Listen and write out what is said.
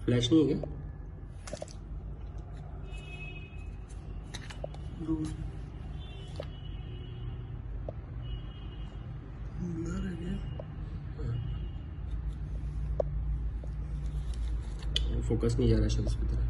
Flash नहीं है क्या? ब्लर है क्या? फोकस नहीं जा रहा शायद इसकी तरह।